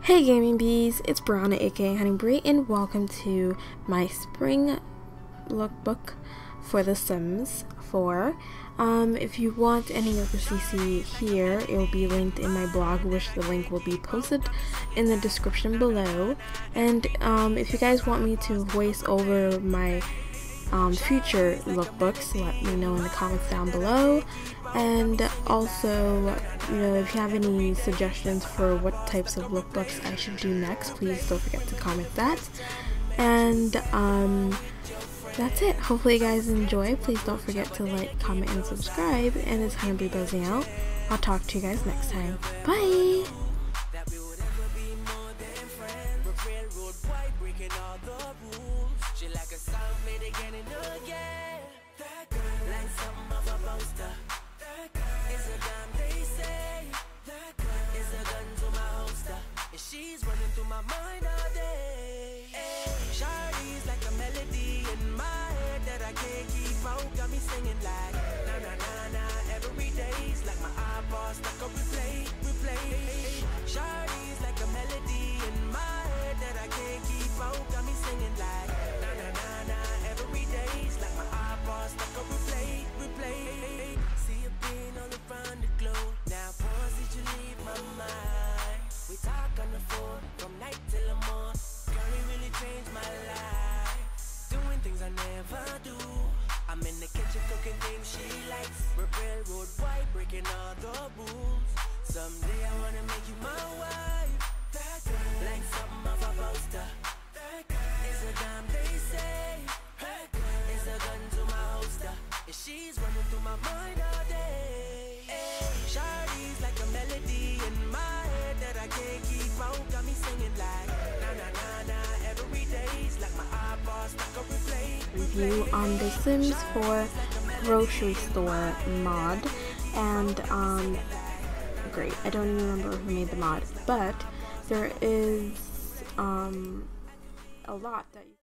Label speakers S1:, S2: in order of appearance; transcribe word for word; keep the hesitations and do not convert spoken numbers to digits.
S1: Hey gaming bees, it's Brianna aka Honeyberry and welcome to my spring lookbook for The Sims four. Um, if you want any of the C C here, it will be linked in my blog, which the link will be posted in the description below. And um, if you guys want me to voice over my um, future lookbooks, let me know in the comments down below. And also, you know, if you have any suggestions for what types of lookbooks I should do next, please don't forget to comment that. And um, that's it. Hopefully you guys enjoy. Please don't forget to like, comment, and subscribe. And it's Honeyberry buzzing out. I'll talk to you guys next time. Bye!
S2: She's running through my mind all day. Shawty's like a melody in my head that I can't keep out. Got me singing like na na na na every day's like my iPod stuck on replay, replay. Shawty's like a melody in my head that I can't keep out. Got me singing like na na na na every day's like my iPod stuck on replay, replay. See you being all around the globe. Now pause, did you leave my mind? We talk on the phone from night till the morning. Girl, it really changed my life. Doing things I never do. I'm in the kitchen cooking things she likes. We're railroad white, breaking all the rules. Someday I wanna make you my wife. That girl, like something off a poster. That girl is a dime, they say. That girl is a gun to my holster. And she's running through my mind all day. Hey, Shawty's like a melody in my head that I can't keep out. Got me singing like na na na na every day's like my iPod stuck on replay.
S1: Review on The Sims four grocery store mod, and um, great. I don't even remember who made the mod, but there is um a lot that you